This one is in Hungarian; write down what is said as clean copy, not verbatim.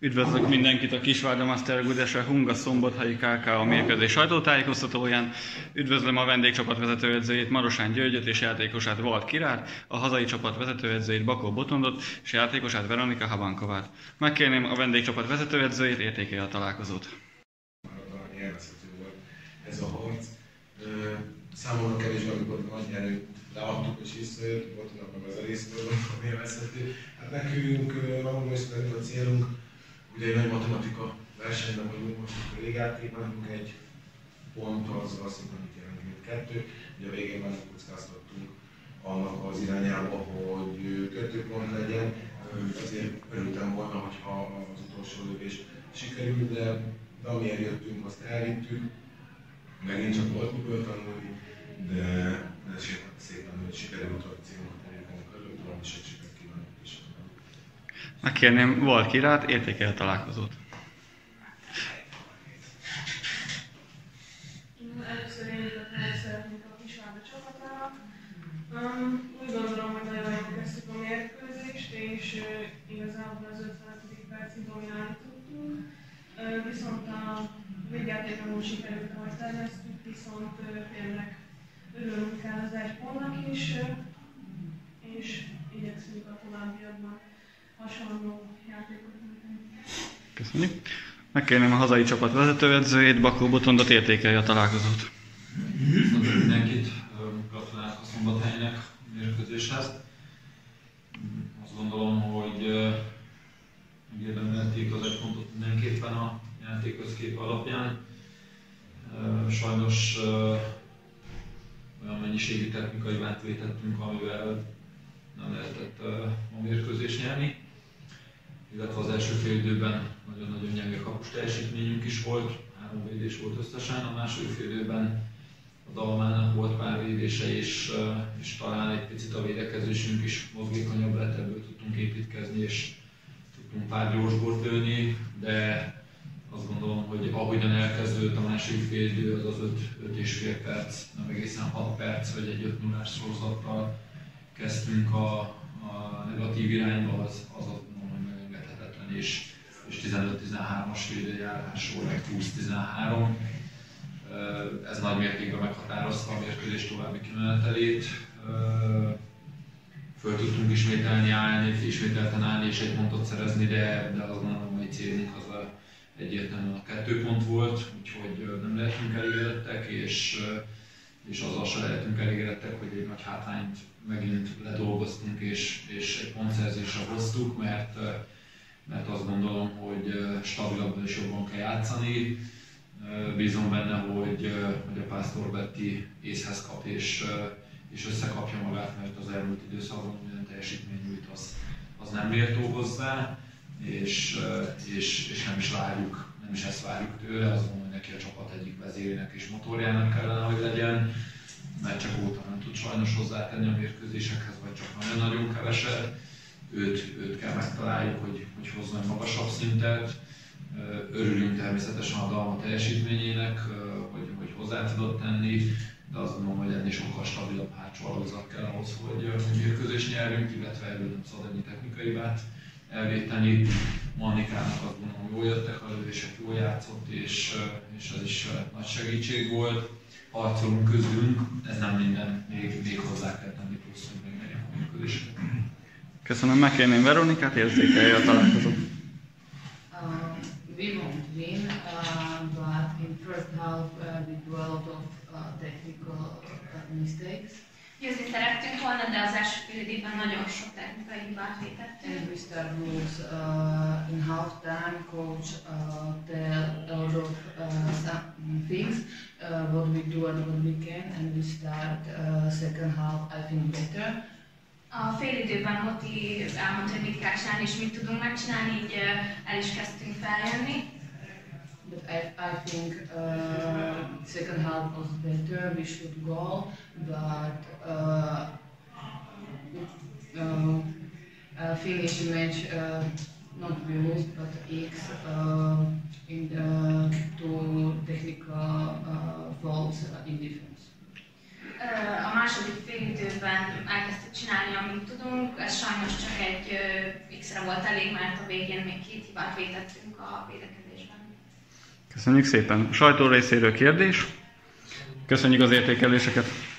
Üdvözlök mindenkit a Kisvárda Master Gudesre Hunga Szombathelyi KK mérkőzés sajtótájékoztatóján. Üdvözlöm a vendégcsapat vezetőedzőjét Marosán Györgyöt és játékosát Walt Kirát, a hazai csapat vezetőedzőjét Bakó Botondot és játékosát Veronika Habankovát. Megkérném a vendégcsapat vezetőedzőjét, értékelje a találkozót. Élvezhető volt ez a harc. Számomra kevésbé, amikor nagy nyerőt leadtuk és visszajött, Botonnak meg az a résztől, ami élvezhető. Hát nekünk magunk is a célunk, ugye egy nagy matematika versenyben vagyunk most a végjátékban, nekünk egy pont az azt annyit jelent, mint kettő. Ugye a végén már kockáztattunk annak az irányába, hogy 2 pont legyen. Azért örültem volna, hogyha az utolsó lövés sikerült, de amiért jöttünk, azt elvittük. Megint csak volt miből tanulni, de szépen, hogy sikerült a célunkat elérni körül, tudom is, hogy sikert kívánok is. Megkérném Walt Kirát, értékelje a találkozót. Először én gratulálni szeretnék a Kisvárda csapatának. Úgy gondolom, hogy nagyon jól kezdtük a mérkőzést, és igazából az 55. percig dominálni tudtunk. Viszont a végjátékban úgy sikerült, ahogy terveztük, viszont tényleg örülünk el az 1 pontnak is, és igyekszünk a továbbiakban hasonló játékot nyújtani. Köszönjük. Megkérném a hazai csapat vezetőedzőjét, Bakó Botondot, értékelje a találkozót. Köszönöm mindenkit, gratulálok a Szombathelynek a mérkőzéshez. Azt gondolom, hogy megérdemelték az 1 pontot mindenképpen a játék összképe alapján. Sajnos olyan mennyiségű technikai hibát vétettünk, amivel nem lehetett a mérkőzést nyerni. Illetve az első fél időben nagyon-nagyon gyenge kapus teljesítményünk is volt, 3 védés volt összesen, a második fél időben a Dalmának volt pár védése és talán egy picit a védekezésünk is mozgékonyabb lett, ebből tudtunk építkezni és tudtunk pár gyors gólt lőni, de azt gondolom, hogy ahogyan elkezdődött a második fél idő, az 5,5 perc, nem egészen 6 perc, hogy egy 5-0-ás sorozattal kezdtünk a negatív irányba, az és 15-13-as félidőjárásról meg 20-13. Ez nagy mértékben meghatározta a mérkőzés további kimenetelét. Föl tudtunk ismételten állni és 1 pontot szerezni, de azt gondolom, hogy célunk az egyértelműen a 2 pont volt, úgyhogy nem lehetünk elégedettek, és azzal se lehetünk elégedettek, hogy egy nagy hátrányt megint ledolgoztunk és 1 pontszerzésre hoztuk, mert azt gondolom, hogy stabilabban és jobban kell játszani. Bízom benne, hogy a Pásztor Betti észhez kap és összekapja magát, mert az elmúlt időszakban minden teljesítmény nyújt, az nem méltó hozzá, és nem is ezt várjuk tőle. Azt gondolom, hogy neki a csapat egyik vezérének és motorjának kellene, hogy legyen, mert csak óta nem tud sajnos hozzátenni a mérkőzésekhez, vagy csak nagyon-nagyon keveset. Őt kell megtaláljuk, hogy hozzon egy magasabb szintet. Örülünk természetesen a Dalma teljesítményének, hogy hozzá tudott tenni, de azt gondolom, hogy ennél sokkal stabilabb hátsó alapzat kell ahhoz, hogy mérkőzést nyerjünk, illetve ebből nem szabad ennyi technikai hibát elvéteni. Mannikának azt gondolom, jól jöttek a lövések, jól játszott, és ez is nagy segítség volt. Harcolunk közülünk, ez nem minden, még hozzá kell tenni plusz, hogy megnyerjünk a mérkőzést. Köszönöm, megkérném Veronikát, értékelje a találkozót. We won't win, but in first half we do a lot of technical mistakes. Győzni szerettünk volna, de az első fél időben nagyon sok technikai hibát vétettünk. And we start lose in half time. Coach tell a lot of some things what we do and what we can, and we start second half I think better. A fél időben Moti elmondta, hogy mit kell csinálni és mit tudunk megcsinálni, így el is kezdtünk feljönni. But I think second half was better, we should go, but finish the match not we lost, but X in the 2 technical faults in defense. A második fél időben elkezdtük csinálni, amit amit tudunk. Ez sajnos csak egy X-re volt elég, mert a végén még 2 hibát vétettünk a védekezésben. Köszönjük szépen. A sajtó részéről kérdés. Köszönjük az értékeléseket.